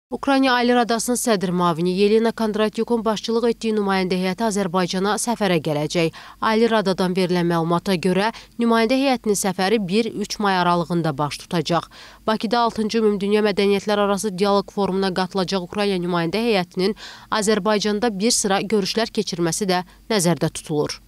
Ukrayna Ali Radasının sədr müavini Yelena Kondratyukun başçılıq etdiyi nümayəndə heyəti Azərbaycana səfərə gələcək. Ali Radadan verilən məlumata görə nümayəndə heyətinin səfəri 1-3 may aralığında baş tutacaq. Bakıda 6-cı Ümumdünya Mədəniyyətlər Arası Dialoq Forumuna qatılacaq Ukrayna nümayəndə heyətinin Azərbaycanda bir sıra görüşlər keçirməsi də nəzərdə tutulur.